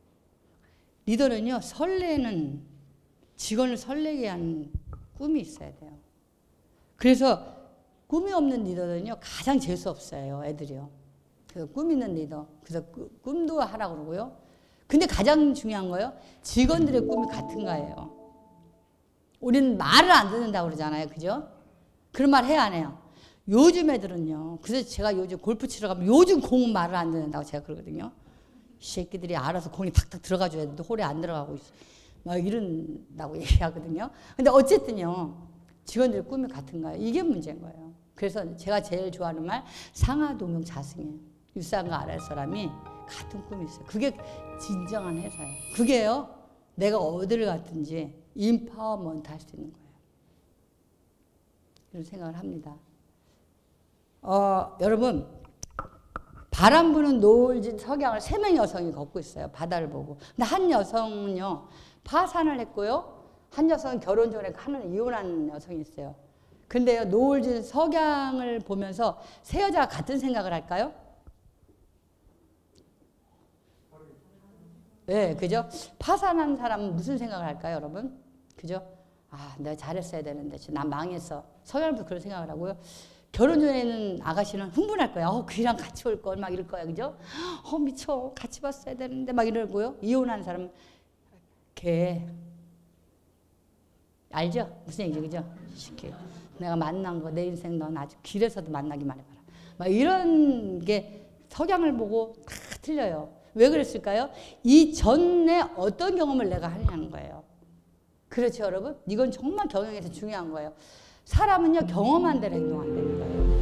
리더는요 설레는 직원을 설레게 하는 꿈이 있어야 돼요. 그래서 꿈이 없는 리더는요 가장 재수 없어요, 애들이요. 그래서 꿈 있는 리더. 그래서 꿈도 하라고 그러고요. 근데 가장 중요한 거요. 직원들의 꿈이 같은가예요. 우리는 말을 안 듣는다고 그러잖아요. 그죠? 그런 말 해야 안 해요. 요즘 애들은요. 그래서 제가 요즘 골프 치러 가면 요즘 공은 말을 안 듣는다고 제가 그러거든요. 이 새끼들이 알아서 공이 탁탁 들어가줘야 되는데 홀에 안 들어가고 있어. 막 이런다고 얘기하거든요. 근데 어쨌든요. 직원들의 꿈이 같은가요? 이게 문제인 거예요. 그래서 제가 제일 좋아하는 말 상하동용 자승이에요. 윗사람과 아랫사람이 같은 꿈이 있어요. 그게 진정한 회사예요. 그게요. 내가 어디를 갔든지 임파워먼트 할 수 있는 거예요. 이런 생각을 합니다. 여러분 바람 부는 노을진 석양을 3명의 여성이 걷고 있어요. 바다를 보고. 근데 한 여성은요. 파산을 했고요. 한 여성은 결혼 전에 이혼한 여성이 있어요. 근데요. 노을진 석양을 보면서 세 여자가 같은 생각을 할까요? 네, 그죠? 파산한 사람은 무슨 생각을 할까요, 여러분? 그죠? 아, 내가 잘했어야 되는데 난 망했어. 석양부터 그런 생각을 하고요. 결혼 전에는 아가씨는 흥분할 거야. 그이랑 같이 올 걸 막 이럴 거야, 그죠? 미쳐, 같이 봤어야 되는데 막 이러고요. 이혼한 사람은 걔 알죠? 무슨 얘기죠, 그죠? 시키. 내가 만난 거 내 인생 넌 아주 길에서도 만나기만 해봐라. 막 이런 게 석양을 보고 다 틀려요. 왜 그랬을까요? 이 전에 어떤 경험을 내가 하냐는 거예요. 그렇죠, 여러분? 이건 정말 경영에서 중요한 거예요. 사람은요, 경험한 대로 행동한다는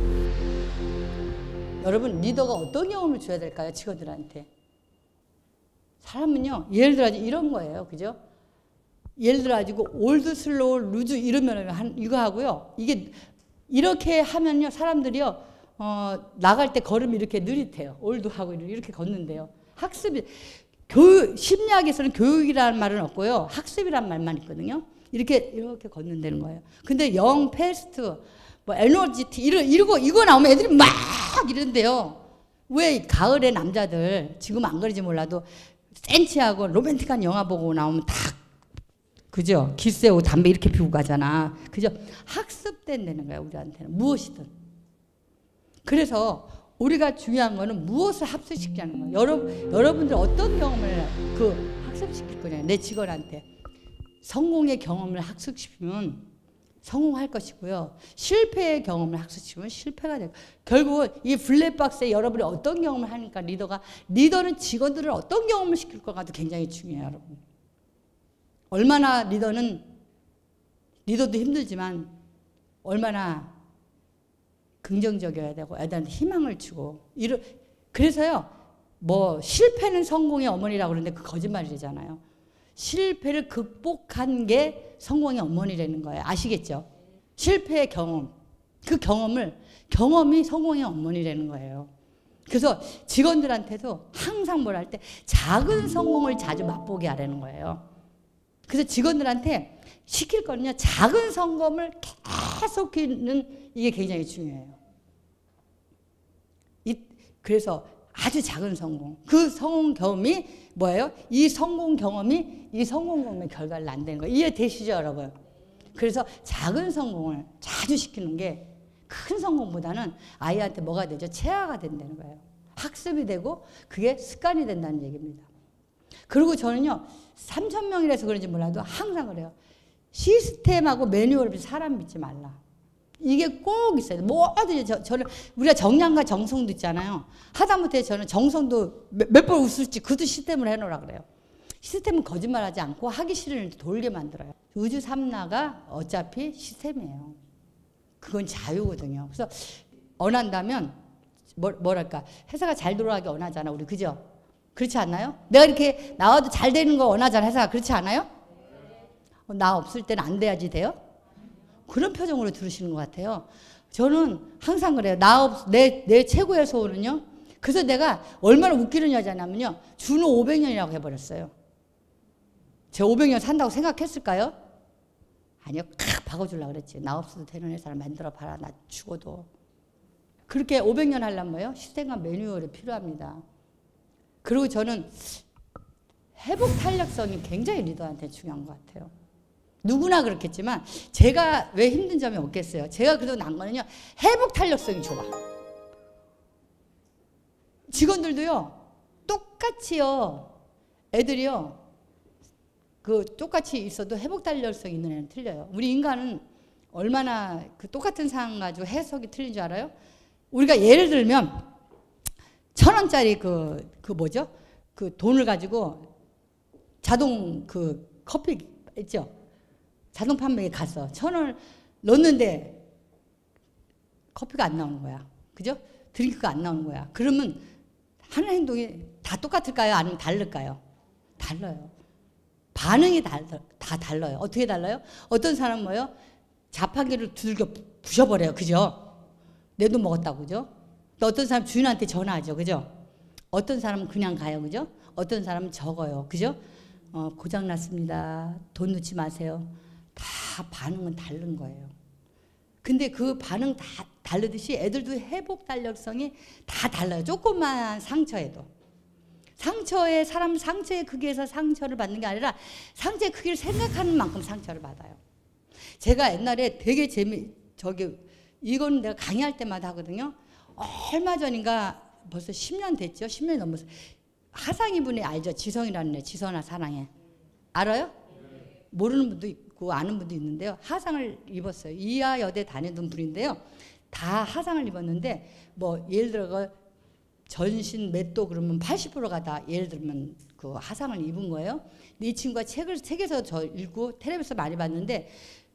거예요. 여러분, 리더가 어떤 경험을 줘야 될까요? 직원들한테. 사람은요, 예를 들어 이런 거예요. 그죠? 예를 들어 가지고 올드, 슬로우, 루즈 이러면 이거 하고요. 이게 이렇게 하면요, 사람들이요, 나갈 때 걸음이 이렇게 느릿해요. 올드하고 이렇게 걷는데요. 학습이, 심리학에서는 교육이라는 말은 없고요. 학습이라는 말만 있거든요. 이렇게 걷는다는 거예요. 근데 패스트, 에너지티, 이거 나오면 애들이 막 이런데요. 왜 가을에 남자들 지금 안 그러지 몰라도 센치하고 로맨틱한 영화 보고 나오면 다 그죠? 기세고 담배 이렇게 피우고 가잖아. 그죠? 학습된다는 거야 우리한테는 무엇이든. 그래서 우리가 중요한 거는 무엇을 학습시키자는 거예요. 여러분들 어떤 경험을 학습시킬 거냐. 내 직원한테 성공의 경험을 학습시키면 성공할 것이고요. 실패의 경험을 학습시키면 실패가 되고 결국은 이 블랙박스에 여러분이 어떤 경험을 하니까 리더는 직원들을 어떤 경험을 시킬 거가도 굉장히 중요해요. 여러분. 얼마나 리더도 힘들지만 얼마나 긍정적이어야 되고 애들한테 희망을 주고 그래서요. 뭐 실패는 성공의 어머니라고 그러는데 그 거짓말이잖아요. 실패를 극복한 게 성공의 어머니라는 거예요. 아시겠죠? 실패의 경험. 그 경험이 성공의 어머니라는 거예요. 그래서 직원들한테도 항상 뭘 할 때 작은 성공을 자주 맛보게 하라는 거예요. 그래서 직원들한테 시킬 거는요. 작은 성공을 계속 하는 이게 굉장히 중요해요. 그래서 아주 작은 성공. 그 성공 경험이 뭐예요? 이 성공 경험의 결과를 낳는 거예요. 이해되시죠, 여러분? 그래서 작은 성공을 자주 시키는 게 큰 성공보다는 아이한테 뭐가 되죠? 체화가 된다는 거예요. 학습이 되고 그게 습관이 된다는 얘기입니다. 그리고 저는요. 3,000명이라서 그런지 몰라도 항상 그래요. 시스템하고 매뉴얼을 사람 믿지 말라. 이게 꼭 있어요. 뭐든지 저는 우리가 정량과 정성도 있잖아요. 하다못해 저는 정성도 몇 번 웃을지 그것도 시스템을 해놓으라 그래요. 시스템은 거짓말하지 않고 하기 싫은 일도 돌게 만들어요. 우주 삼라가 어차피 시스템이에요. 그건 자유거든요. 그래서 원한다면 뭐랄까 회사가 잘 돌아가기 원하잖아 우리. 그죠? 그렇지 않나요? 내가 이렇게 나와도 잘 되는 거 원하잖아 회사가. 그렇지 않아요? 나 없을 때는 안 돼야지 돼요? 그런 표정으로 들으시는 것 같아요. 저는 항상 그래요. 내 최고의 소원은요. 그래서 내가 얼마나 웃기는 여자냐면요. 준후 500년이라고 해버렸어요. 제가 500년 산다고 생각했을까요? 아니요. 칵 박아주려고 그랬지. 나 없어도 되는 회사를 만들어 봐라. 나 죽어도. 그렇게 500년 하려면 뭐예요? 시스템과 매뉴얼이 필요합니다. 그리고 저는 회복 탄력성이 굉장히 리더한테 중요한 것 같아요. 누구나 그렇겠지만 제가 왜 힘든 점이 없겠어요. 제가 그래도 난 거는요. 회복 탄력성이 좋아. 직원들도요. 똑같이요. 애들이요. 똑같이 있어도 회복 탄력성 있는 애는 틀려요. 우리 인간은 얼마나 똑같은 상황 가지고 해석이 틀린 줄 알아요? 우리가 예를 들면 1,000원짜리 뭐죠? 돈을 가지고 자동 커피 있죠? 자동 판매에 가서 1,000원을 넣었는데 커피가 안 나오는 거야. 그죠? 드링크가 안 나오는 거야. 그러면 하는 행동이 다 똑같을까요? 아니면 다를까요? 달라요. 반응이 다 달라요. 어떻게 달라요? 어떤 사람은 뭐예요? 자판기를 두들겨 부셔버려요. 그죠? 내 돈 먹었다고. 그죠? 또 어떤 사람 주인한테 전화하죠. 그죠? 어떤 사람은 그냥 가요. 그죠? 어떤 사람은 적어요. 그죠? 고장났습니다. 돈 넣지 마세요. 다 반응은 다른 거예요. 근데 그 반응 다 다르듯이 애들도 회복 탄력성이 다 달라요. 조그만 상처에도. 사람 상처의 크기에서 상처를 받는 게 아니라 상처의 크기를 생각하는 만큼 상처를 받아요. 제가 옛날에 되게 이거는 내가 강의할 때마다 하거든요. 얼마 전인가 벌써 10년 됐죠. 10년이 넘어서 하상이 분이 알죠. 지성이라는 애. 지선아 사랑해. 알아요? 모르는 분도 있고 아는 분도 있는데요. 하상을 입었어요. 이하 여대 다니던 분인데요. 다 하상을 입었는데 뭐 예를 들어 전신 맷도 그러면 80%가 다 예를 들면 그 하상을 입은 거예요. 근데 이 친구가 책에서 저 읽고 텔레비에서 많이 봤는데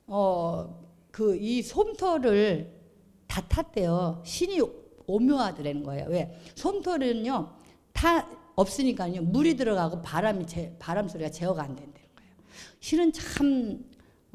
이 솜털을 다 탔대요. 신이 오묘하더라는 거예요. 왜? 솜털은요 다 없으니까요 물이 들어가고 바람 소리가 제어가 안 된다는 거예요. 실은 참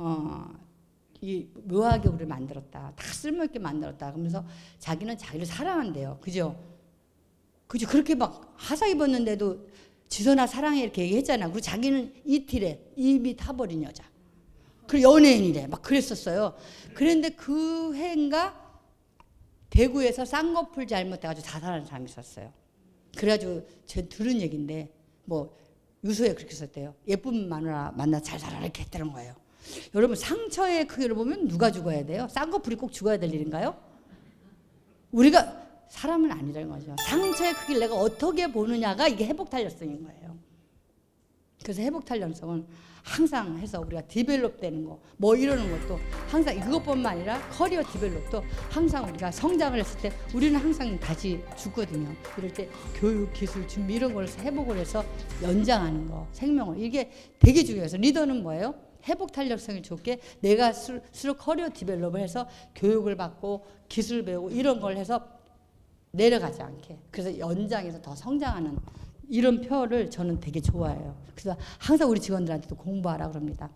묘하게 우리를 만들었다. 다 쓸모있게 만들었다. 그러면서 자기는 자기를 사랑한대요. 그죠? 그죠? 그렇게 막 하상 입었는데도 지선아 사랑해 이렇게 얘기했잖아. 그리고 자기는 이틀에 이미 타버린 여자. 그리고 연예인이래. 막 그랬었어요. 그런데 그 해인가 대구에서 쌍꺼풀 잘못돼가지고 자살하는 사람이 있었어요. 그래가지고 제가 들은 얘기인데 뭐 유서에 그렇게 썼대요. 예쁜 마누라 만나 잘 살아라 이렇게 했다는 거예요. 여러분 상처의 크기를 보면 누가 죽어야 돼요? 쌍꺼풀이 꼭 죽어야 될 일인가요? 우리가 사람은 아니라는 거죠. 상처의 크기를 내가 어떻게 보느냐가 이게 회복탄력성인 거예요. 그래서 회복탄력성은 항상 해서 우리가 디벨롭 되는 거, 뭐 이러는 것도 항상 그것뿐만 아니라 커리어 디벨롭도 항상 우리가 성장을 했을 때 우리는 항상 다시 죽거든요. 이럴 때 교육, 기술, 준비 이런 걸 회복을 해서 연장하는 거, 생명을 이게 되게 중요해서 리더는 뭐예요? 회복 탄력성이 좋게 내가 스스로 커리어 디벨롭을 해서 교육을 받고 기술 배우고 이런 걸 해서 내려가지 않게 그래서 연장해서 더 성장하는 이런 표를 저는 되게 좋아해요. 그래서 항상 우리 직원들한테도 공부하라 그럽니다.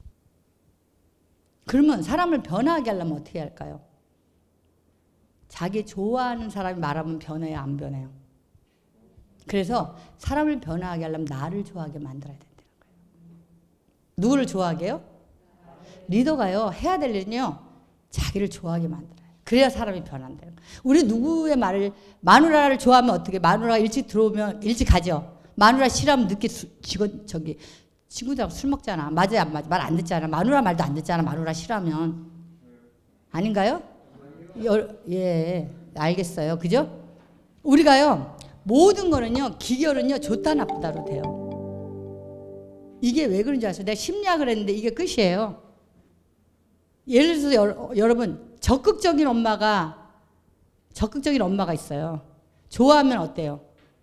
그러면 사람을 변화하게 하려면 어떻게 할까요? 자기 좋아하는 사람이 말하면 변해요, 안 변해요? 그래서 사람을 변화하게 하려면 나를 좋아하게 만들어야 된다는 거예요. 누구를 좋아하게 해요? 리더가요, 해야 될 일은요, 자기를 좋아하게 만들어요. 그래야 사람이 변한다는 거예요. 우리 누구의 말을, 마누라를 좋아하면 어떻게, 마누라가 일찍 들어오면 일찍 가죠. 마누라 싫어하면 늦게 친구들하고 술 먹잖아. 맞아요, 안 맞아? 말 안 듣잖아. 마누라 말도 안 듣잖아. 마누라 싫어하면. 아닌가요? 예, 알겠어요. 그죠? 우리가요, 모든 거는요, 기결은요, 좋다 나쁘다로 돼요. 이게 왜 그런지 아세요? 내가 심리학을 했는데 이게 끝이에요. 예를 들어서 여러분, 적극적인 엄마가 있어요. 좋아하면 어때요?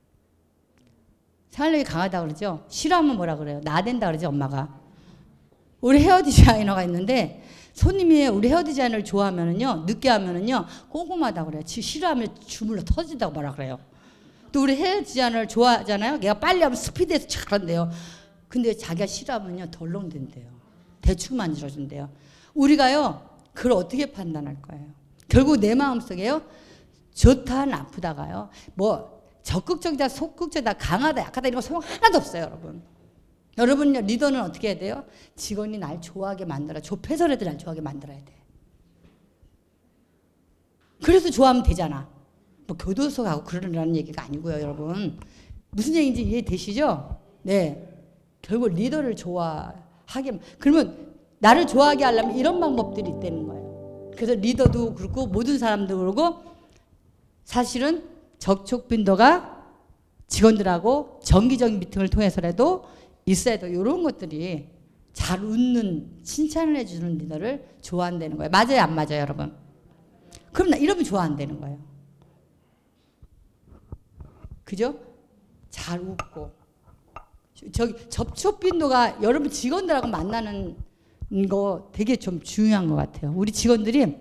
생활력이 강하다 그러죠? 싫어하면 뭐라 그래요? 나댄다 그러죠, 엄마가. 우리 헤어 디자이너가 있는데 손님이 우리 헤어 디자이너를 좋아하면은요, 늦게 하면은요, 꼼꼼하다 그래요. 싫어하면 주물러 터진다고 뭐라 그래요. 또 우리 헤어 디자이너를 좋아하잖아요. 걔가 빨리 하면 스피드에서 잘한대요. 근데 자기가 싫어하면요, 덜렁댄대요. 대충 만들어준대요. 우리가요, 그걸 어떻게 판단할 거예요? 결국 내 마음속에요, 좋다 나쁘다가요, 뭐 적극적이다 소극적이다 강하다 약하다 이런 거 소용 하나도 없어요. 여러분 리더는 어떻게 해야 돼요? 직원이 날 좋아하게 만들어, 조폐설애들 날 좋아하게 만들어야 돼. 그래서 좋아하면 되잖아. 뭐 교도소 가고 그러라는 얘기가 아니고요, 여러분. 무슨 얘기인지 이해되시죠? 네. 결국 리더를 좋아하게, 그러면 나를 좋아하게 하려면 이런 방법들이 있다는 거예요. 그래서 리더도 그렇고 모든 사람도 그러고 사실은 접촉 빈도가 직원들하고 정기적인 미팅을 통해서라도 있어야 돼. 이런 것들이 잘 웃는 칭찬을 해주는 리더를 좋아한다는 거예요. 맞아요, 안 맞아요, 여러분? 그럼 나 이러면 좋아한다는 거예요. 그죠? 잘 웃고. 저기 접촉 빈도가 여러분 직원들하고 만나는 거 되게 좀 중요한 것 같아요. 우리 직원들이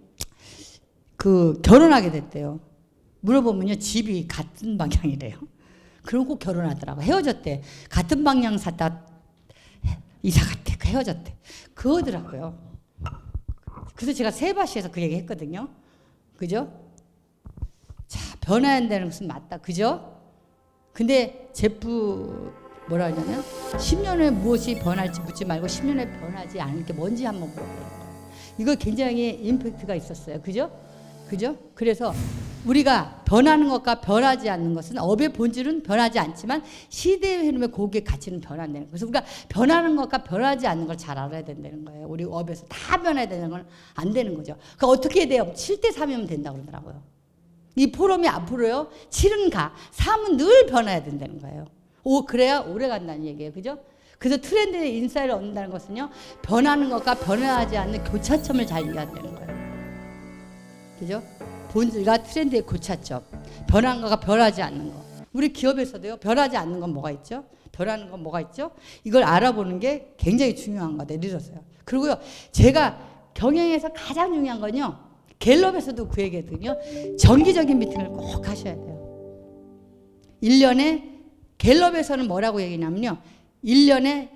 결혼하게 됐대요. 물어보면요, 집이 같은 방향이래요. 그럼 꼭 결혼하더라고. 헤어졌대. 같은 방향 샀다 이사 갔대. 헤어졌대. 그거더라고요. 그래서 제가 세바시에서 그 얘기 했거든요. 그죠? 자, 변해야 한다는 것은 맞다. 그죠? 근데 뭐라 하냐면 10년에 무엇이 변할지 묻지 말고 10년에 변하지 않을 게 뭔지 한번 물어보는 거예요. 이거 굉장히 임팩트가 있었어요. 그죠? 그죠? 그래서 우리가 변하는 것과 변하지 않는 것은 업의 본질은 변하지 않지만 시대의 흐름에 고객의 가치는 변한다는 거예요. 그래서 우리가 변하는 것과 변하지 않는 걸 잘 알아야 된다는 거예요. 우리 업에서 다 변해야 되는 건 안 되는 거죠. 그러니까 어떻게 해야 돼요? 7대3이면 된다고 그러더라고요. 이 포럼이 앞으로요, 7은 가, 3은 늘 변해야 된다는 거예요. 그래야 오래 간다는 얘기예요. 그죠? 그래서 트렌드의 인사이트를 얻는다는 것은요, 변하는 것과 변하지 않는 교차점을 잘 이해한다는 거예요. 그죠? 본질과 트렌드의 교차점. 변한 거가 변하지 않는 거. 우리 기업에서도요, 변하지 않는 건 뭐가 있죠? 변하는 건 뭐가 있죠? 이걸 알아보는 게 굉장히 중요한 거 같아요. 늦었어요. 그리고요, 제가 경영에서 가장 중요한 건요, 갤럽에서도 그 얘기거든요. 정기적인 미팅을 꼭 하셔야 돼요. 1년에, 갤럽에서는 뭐라고 얘기냐면요, 1년에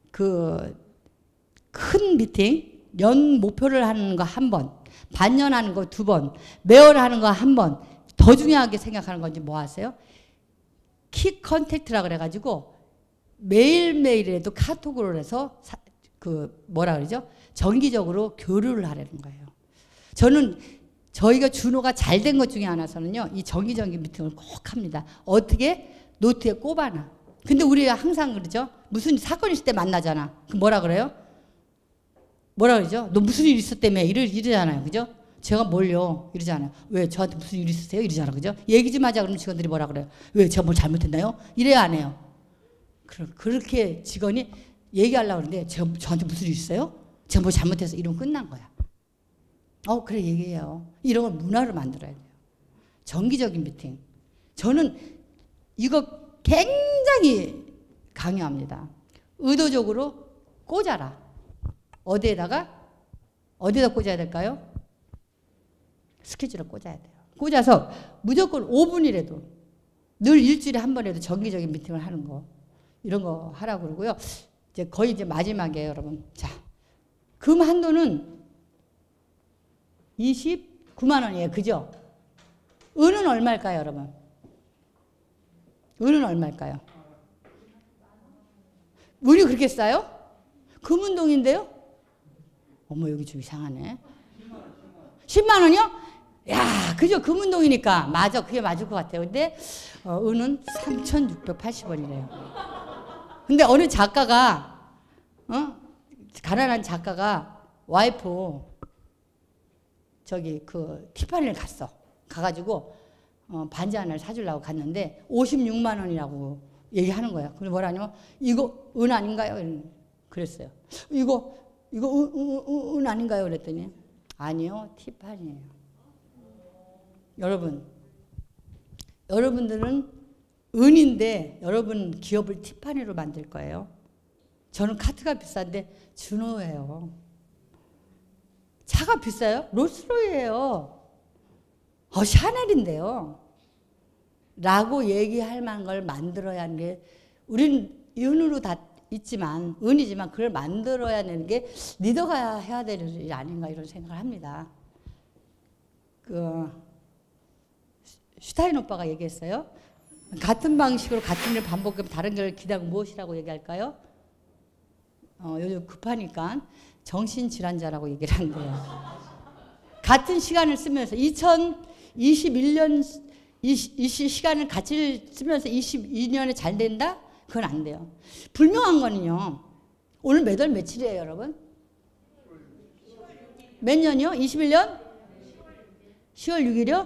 큰 미팅, 연 목표를 하는 거 1번, 반년 하는 거 2번, 매월 하는 거 1번, 더 중요하게 생각하는 건지 뭐 아세요? 키 컨택트라 그래가지고 매일매일에도 카톡으로 해서 뭐라 그러죠? 정기적으로 교류를 하라는 거예요. 저는 저희가 준호가 잘 된 것 중에 하나서는요, 이 정기정기 미팅을 꼭 합니다. 어떻게? 노트에 꼽아놔. 근데 우리가 항상 그러죠? 무슨 사건 있을 때 만나잖아. 그럼 뭐라 그래요? 뭐라 그러죠? 너 무슨 일 있었다며? 이러잖아요. 그죠? 제가 뭘요? 이러잖아요. 왜? 저한테 무슨 일 있으세요? 이러잖아. 그죠? 얘기 좀 하자. 그러면 직원들이 뭐라 그래요? 왜? 제가 뭘 잘못했나요? 이래야 안 해요. 그렇게 직원이 얘기하려고 그러는데 저한테 무슨 일 있어요? 제가 뭐 잘못해서 이러면 끝난 거야. 그래 얘기해요. 이런 걸 문화로 만들어야 돼요. 정기적인 미팅. 저는 이거 굉장히 강요합니다. 의도적으로 꽂아라. 어디다 꽂아야 될까요? 스케줄에 꽂아야 돼요. 꽂아서 무조건 5분이라도 늘 일주일에 한 번이라도 정기적인 미팅을 하는 거. 이런 거 하라고 그러고요. 이제 거의 이제 마지막이에요, 여러분. 자, 금 한도는 29만 원이에요. 그죠? 은은 얼마일까요, 여러분? 은은 얼마일까요? 은이 그렇게 싸요? 금운동인데요? 어머, 여기 좀 이상하네. 10만 원이요? 야, 그죠? 금운동이니까. 맞아. 그게 맞을 것 같아요. 근데 은은 3,680원이래요. 근데 어느 작가가, 가난한 작가가 와이프 저기 그 티파니를 갔어. 가가지고 반지 하나를 사주려고 갔는데 56만 원이라고 얘기하는 거야. 그래서 뭐라냐면 이거 은 아닌가요? 그랬어요. 이거 은 아닌가요? 그랬더니 아니요, 티파니예요. 여러분들은 은인데 여러분 기업을 티파니로 만들 거예요. 저는 카트가 비싼데 준호예요. 차가 비싸요? 롤스로이예요. 샤넬인데요. 라고 얘기할 만한 걸 만들어야 하는 게, 우리는 은으로 다 있지만, 은이지만 그걸 만들어야 하는 게 리더가 해야 되는 일 아닌가 이런 생각을 합니다. 슈타인 오빠가 얘기했어요. 같은 방식으로 같은 일을 반복하면 다른 걸 기다리고 무엇이라고 얘기할까요? 요즘 급하니까 정신질환자라고 얘기를 한대요. 같은 시간을 쓰면서 2021년 이 시간을 같이 쓰면서 22년에 잘 된다? 그건 안 돼요. 분명한 거는요. 오늘 몇 월 며칠이에요, 여러분? 몇 년이요? 21년? 10월 6일이요?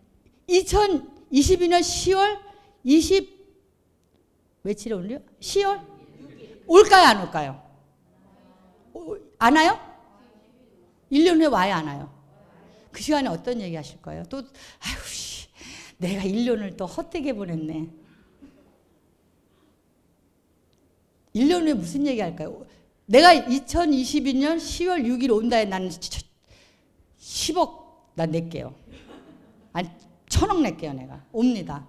2022년 10월 며칠에 오늘요? 10월? 올까요, 안 올까요? 안 와요? 1년 후에 와야 안 와요? 그 시간에 어떤 얘기 하실 거예요? 또, 아유, 씨, 내가 1년을 또 헛되게 보냈네. 1년 후에 무슨 얘기 할까요? 내가 2022년 10월 6일 온다에 나는 10억 난 낼게요. 아니, 1,000억 낼게요, 내가. 옵니다.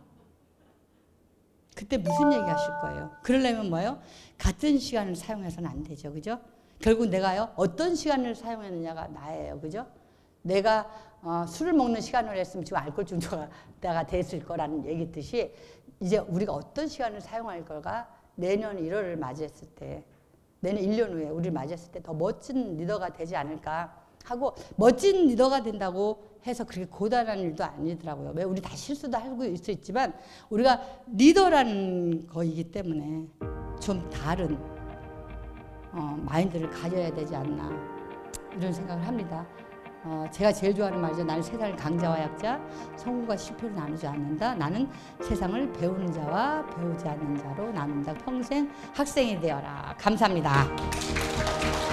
그때 무슨 얘기 하실 거예요? 그러려면 뭐예요? 같은 시간을 사용해서는 안 되죠. 그죠? 결국 내가요, 어떤 시간을 사용했느냐가 나예요. 그죠? 내가 술을 먹는 시간을 했으면 지금 알코올 중독자가 됐을 거라는 얘기듯이, 이제 우리가 어떤 시간을 사용할 걸까? 내년 1월을 맞이했을 때, 내년 1년 후에 우리를 맞이했을 때 더 멋진 리더가 되지 않을까 하고, 멋진 리더가 된다고 해서 그렇게 고단한 일도 아니더라고요. 왜? 우리 다 실수도 하고 있을 수 있지만 우리가 리더라는 거이기 때문에 좀 다른 마인드를 가져야 되지 않나 이런 생각을 합니다. 제가 제일 좋아하는 말이죠. 나는 세상을 강자와 약자, 성공과 실패로 나누지 않는다. 나는 세상을 배우는 자와 배우지 않는 자로 나눈다. 평생 학생이 되어라. 감사합니다.